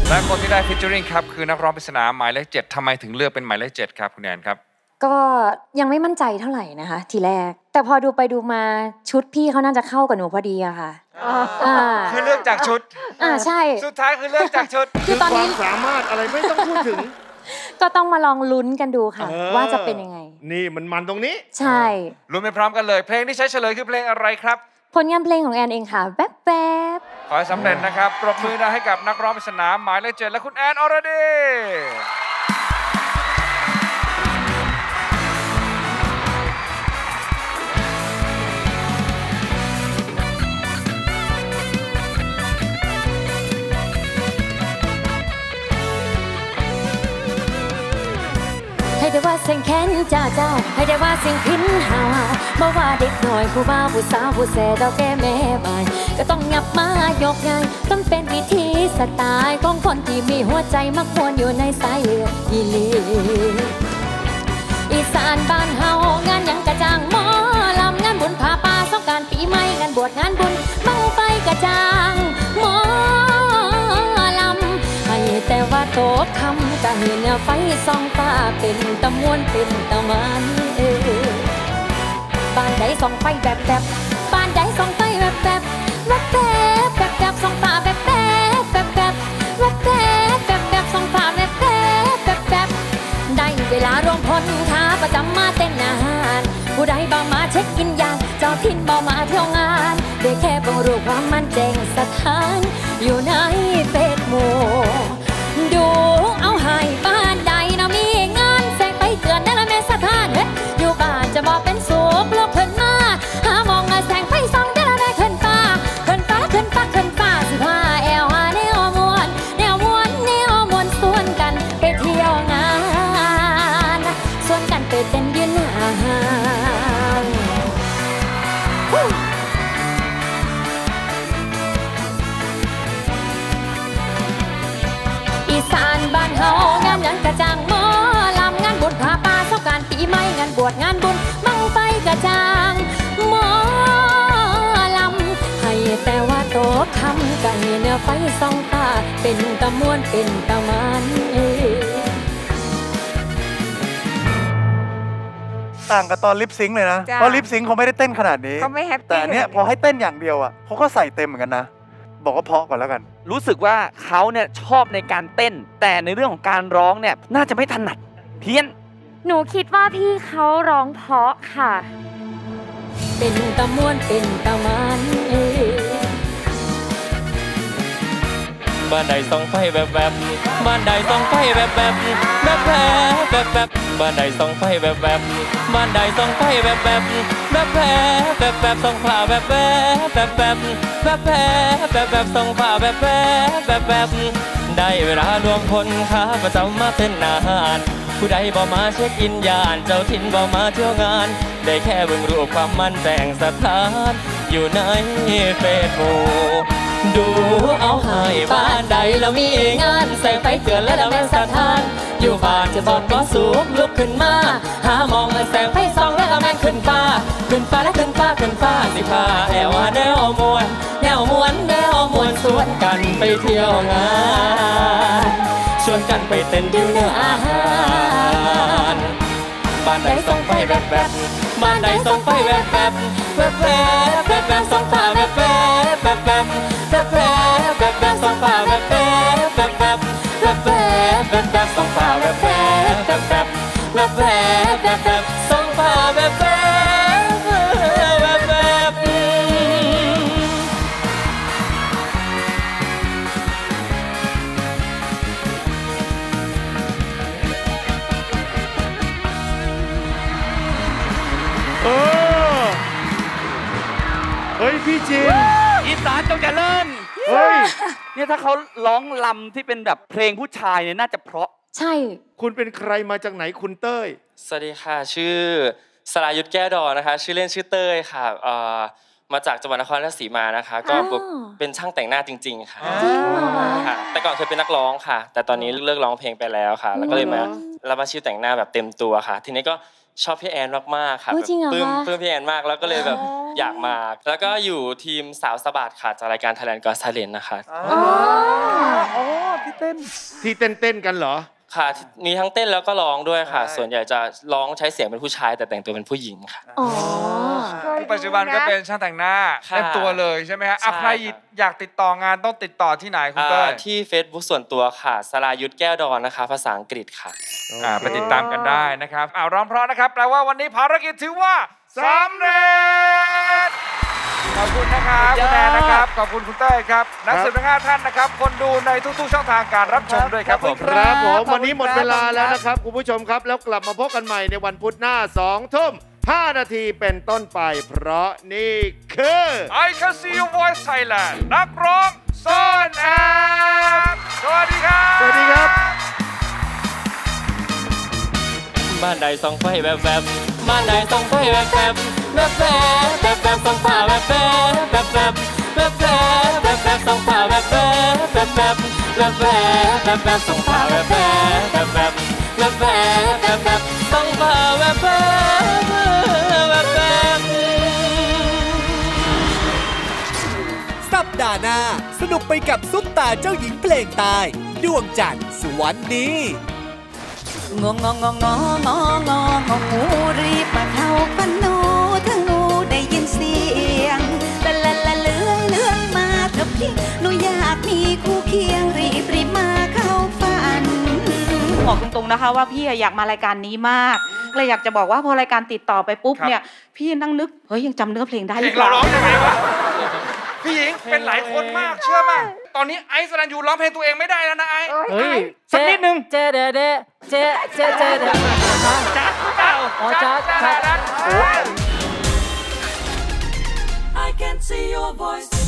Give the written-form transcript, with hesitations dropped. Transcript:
และคนที่ได้ฟิชเจอริงครับคือนักร้องปริศนาหมายเลข 7ทำไมถึงเลือกเป็นหมายเลข 7ครับคุณแอนครับก็ยังไม่มั่นใจเท่าไหร่นะคะทีแรกแต่พอดูไปดูมาชุดพี่เขาน่าจะเข้ากับหนูพอดีอะค่ะคือเลือกจากชุดใช่สุดท้ายคือเลือกจากชุดคือตอนนี้ความสามารถอะไรไม่ต้องพูดถึงก็ต้องมาลองลุ้นกันดูค่ะว่าจะเป็นยังไงนี่มันตรงนี้ใช่ลุ้นไปพร้อมกันเลยเพลงที่ใช้เฉลยคือเพลงอะไรครับผลงานเพลงของแอนเองค่ะแป๊บแป๊บขอให้สำเร็จนะครับปรบมือให้กับนักร้องปริศนาหมายเลข 7และคุณแอนอรดีให้ได้ว่าเสียงแค้นจ้าให้ได้ว่าเสียงพินหาบ่ว่าเด็กหน่อยผู้บ่าวผู้สาวผู้แส่ดอกแก่แม่บ้านก็ต้องยับมายกง่ายต้องเป็นวิธีสไตล์ของคนที่มีหัวใจมักควรอยู่ในสายเลือดอีลีอีสานบ้านเฮางานยังกระจ่างหมอลำงานบุญพาป่าสงกรานต์ปีใหม่งานบวชงานบุญบังไฟกระจ่างหมอแต่ว่าโตคำก็เห็นไฟส่องฟ้าเป็นตะมวนเป็นตะมันบ้านใดส่องไฟแบบบ้านใดส่องไฟแบบส่องฟ้าแบบส่องฟ้าแบบได้เวลารวมพลขาประจำมาเต้นอาหารผู้ใดบ่มาเช็คอินอย่างเจ้าถิ่นบ่มาเที่ยวงานได้แค่บ่รู้ความมันแจ้งสถานอยู่ในเฟซบุ๊กดูเอาให้บ้านใดนะมีงานแสงไปเตือนได้ละแม่สถานอยู่บ้านจะบอกเป็นสุขลูกขึ้นมาหามองแสงไฟส่องได้ละแม่ขึ้นฟ้าสิพาแอวหาแนวมวนส่วนกันไปเที่ยวงานส่วนกันไปเต้นยืนห่างอีสานบ้านเฮางานยังกระจ่างหมอลำงานบุญพาป่าสงกรานต์ปีใหม่งานบวชงานบุญบังไฟกระจ่างหมอลำให้แต่ว่าโตคำก็เห็นไฟส่องตาเป็นตะมวนเป็นตะมันต่างกับตอนลิปซิงค์เลยนะเพราะลิปซิงค์เขาไม่ได้เต้นขนาดนี้แต่เนี้ยพอให้เต้นอย่างเดียวอ่ะเขาก็ใส่เต็มเหมือนกันนะบอกว่าเพาะก่อนแล้วกันรู้สึกว่าเขาเนี่ยชอบในการเต้นแต่ในเรื่องของการร้องเนี่ยน่าจะไม่ถนัดเพี้ยนหนูคิดว่าพี่เขาร้องเพราะค่ะเป็นตะมวนเป็นตะมันบ้านใดส่องไฟแบบบ้านใดส่องไฟแบบบ้านใดส่องไฟแบบบ้านใดส่องไฟแบบส่องฟ้าแบบส่องฟ้าแบบได้เวลารวมพลขาประจำมาเต้นอาหารผู้ใดบ่มาเช็คอินยานเจ้าถิ่นบ่มาเที่ยวงานได้แค่เบิ่งรูปความมั่นแจ้งสถานอยู่ในเฟซบุ๊กดูเอาให้บ้านใดแล้วมีงานใส่ไฟเตือนและแม่สถานอยู่บ้านจะบอดบ่สูงลุกขึ้นมาหามองแสงไฟส่องและแม่ขึ้นฟ้าและขึ้นฟ้าสิพาแอวแนวมวนส่วนกันไปเที่ยวงานชวนกันไปเต้นดิวเนื้ออาหารบ้านใดส่องไฟแบบบ้านใดส่องไฟแบบส่องฟ้าแบบส่องฟ้าแบบส่องฟ้าแบบส่องฟ้าแบบเฮ้ยพี่จินอีสานจงเจริญเฮ้ยเนี่ยถ้าเขาร้องลำที่เป็นแบบเพลงผู้ชายเนี่ยน่าจะเพราะใช่คุณเป็นใครมาจากไหนคุณเต้ยสวัสดีค่ะชื่อสรายุทธแก้วดอนะคะชื่อเล่นชื่อเต้ยค่ะมาจากจังหวัดนครราชสีมานะคะก็เป็นช่างแต่งหน้าจริงๆค่ะค่ะแต่ก่อนเคยเป็นนักร้องค่ะแต่ตอนนี้เลิกร้องเพลงไปแล้วค่ะแล้วก็เลยมารับอาชีพแต่งหน้าแบบเต็มตัวค่ะทีนี้ก็ชอบพี่แอนมากๆค่ะปลื้มพี่แอนมากแล้วก็เลยแบบอยากมาแล้วก็อยู่ทีมสาวสะบัดค่ะจากรายการ Thailand Got Talent นะคะอ๋อพี่เต้เต้นที่เต้นกันเหรอค่ะมีทั้งเต้นแล้วก็ร้องด้วยค่ะส่วนใหญ่จะร้องใช้เสียงเป็นผู้ชายแต่แต่งตัวเป็นผู้หญิงค่ะอ๋อปัจจุบันก็เป็นช่างแต่งหน้าเต็มตัวเลยใช่ไหมฮะใครอยากติดต่องานต้องติดต่อที่ไหนคุณเต้ยที่ Facebook ส่วนตัวค่ะสรายุทธแก้วดอนนะคะภาษาอังกฤษค่ะไปติดตามกันได้นะครับร้องเพราะนะครับแปลว่าวันนี้ภารกิจถือว่าสำเร็จขอบคุณนะครับคุณแอนนะครับขอบคุณคุณเต้ยครับนักสืบทั้ง5ท่านนะครับคนดูในทุกๆช่องทางการรับชมด้วยครับผมครับผมวันนี้หมดเวลาแล้วนะครับคุณผู้ชมครับแล้วกลับมาพบกันใหม่ในวันพุธหน้า2 ทุ่ม 5 นาทีเป็นต้นไปเพราะนี่คือ I Can See Your Voice Thailand นักร้องซ่อนแอบสวัสดีครับสวัสดีครับบ้านใดส่องไฟแวบๆบ้านใดส่องไฟแวบๆแวบๆแวบๆส่องฟ้าแวบๆแวบๆแวบๆแวบๆส่องฟ้าแวบๆแวบๆแวบๆแวบๆส่องฟ้าแวบๆแวบๆแวบๆแวบๆส่องฟ้าแวบๆแวบๆสัปดาห์หน้าสนุกไปกับซุปตาเจ้าหญิงเพลงใต้ดวงจันทร์สุวรรณีงงงูรีบมาเข้าฝันหนูถ้างูได้ยินเสียงละเลื่องมาเถอะพี่หนูอยากมีคู่เคียงรีบมาเข้าฝันบอกตรงๆนะคะว่าพี่อยากมารายการนี้มากเลยอยากจะบอกว่าพอรายการติดต่อไปปุ๊บเนี่ยพี่นั่งนึกเฮ้ยยังจำเนื้อเพลงได้หรือเปล่าเราร้องยังไงวะพี่หญิงเป็นหลายคนมากเชื่อมั้ยตอนนี้ไอซ์สรัญยูร้องเพลงตัวเองไม่ได้แล้วนะไอซ์เฮ้ยสักนิดนึงเจเดจ้าอ๋อจ้า I can see your voice